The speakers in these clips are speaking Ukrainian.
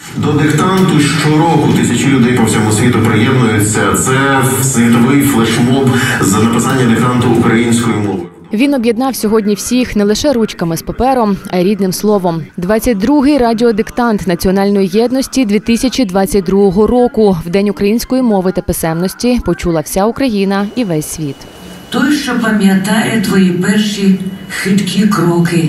До диктанту щороку тисячі людей по всьому світу приєднуються. Це світовий флешмоб за написання диктанту українською мовою. Він об'єднав сьогодні всіх не лише ручками з папером, а й рідним словом. 22-й радіодиктант національної єдності 2022 року. В День української мови та писемності почула вся Україна і весь світ. Той, що пам'ятає твої перші хиткі кроки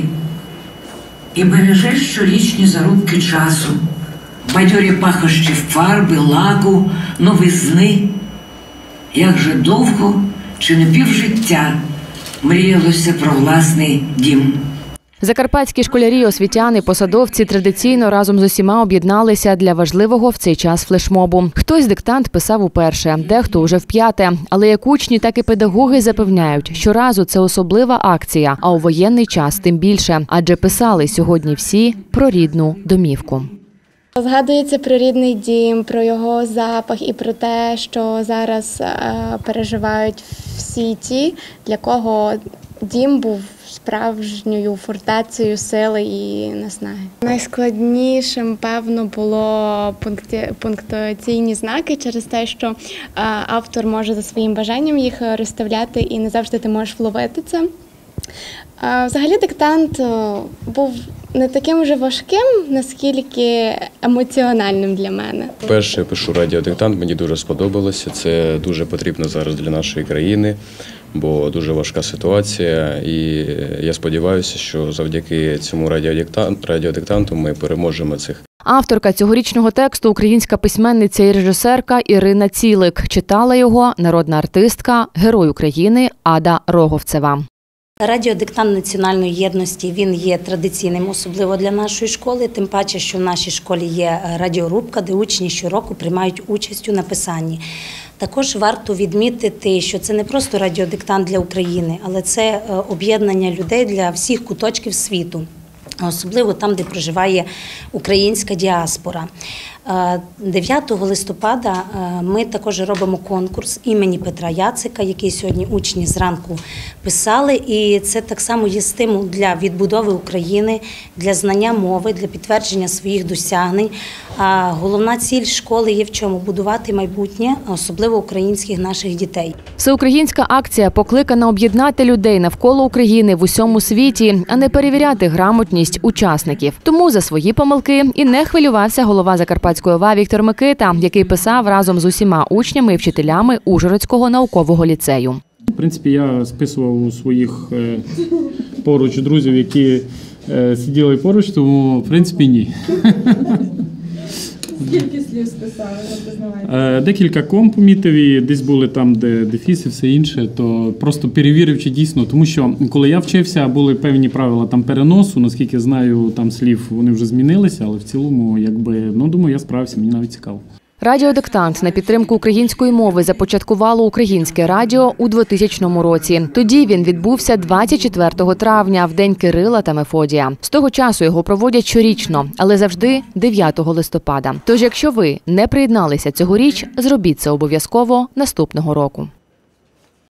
і береже щорічні зарубки часу, бадьорі пахощі фарби, лаку, новизни. Як же довго, чи не півжиття мріялося про власний дім. Закарпатські школярі, освітяни, посадовці традиційно разом з усіма об'єдналися для важливого в цей час флешмобу. Хтось диктант писав уперше, дехто уже вп'яте. Але як учні, так і педагоги запевняють, щоразу це особлива акція, а у воєнний час тим більше. Адже писали сьогодні всі про рідну домівку. Згадується про рідний дім, про його запах і про те, що зараз переживають всі ті, для кого дім був справжньою фортецею сили і наснаги. Найскладнішим, певно, було пунктуаційні знаки через те, що автор може за своїм бажанням їх розставляти і не завжди ти можеш вловити це. Взагалі диктант був не таким вже важким, наскільки емоціональним для мене. Перше пишу радіодиктант, мені дуже сподобалося. Це дуже потрібно зараз для нашої країни, бо дуже важка ситуація. І я сподіваюся, що завдяки цьому радіодиктанту ми переможемо цих. Авторка цьогорічного тексту – українська письменниця і режисерка Ірина Цілик. Читала його народна артистка, герой України Ада Роговцева. Радіодиктант національної єдності, він є традиційним, особливо для нашої школи, тим паче, що в нашій школі є радіорубка, де учні щороку приймають участь у написанні. Також варто відмітити, що це не просто радіодиктант для України, але це об'єднання людей для всіх куточків світу, особливо там, де проживає українська діаспора. 9 листопада ми також робимо конкурс імені Петра Яцика, який сьогодні учні зранку писали. І це так само є стимул для відбудови України, для знання мови, для підтвердження своїх досягнень. А головна ціль школи є в чому? Будувати майбутнє, особливо українських наших дітей. Всеукраїнська акція покликана об'єднати людей навколо України в усьому світі, а не перевіряти грамотність учасників. Тому за свої помилки і не хвилювався голова Закарпатської ОВА Віктор Микита, який писав разом з усіма учнями і вчителями Ужгородського наукового ліцею. В принципі, я списував у своїх поруч друзів, які сиділи поруч, тому, в принципі, ні. Скільки слів списали, не признавайте? Декілька ком помітив і десь були там, де дефіс і все інше, то просто перевірив, чи дійсно. Тому що, коли я вчився, були певні правила там переносу, наскільки знаю, там слів вони вже змінилися, але в цілому, якби, думаю, я справився, мені навіть цікаво. Радіодиктант на підтримку української мови започаткувало Українське радіо у 2000 році. Тоді він відбувся 24 травня, в День Кирила та Мефодія. З того часу його проводять щорічно, але завжди 9 листопада. Тож, якщо ви не приєдналися цьогоріч, зробіть це обов'язково наступного року.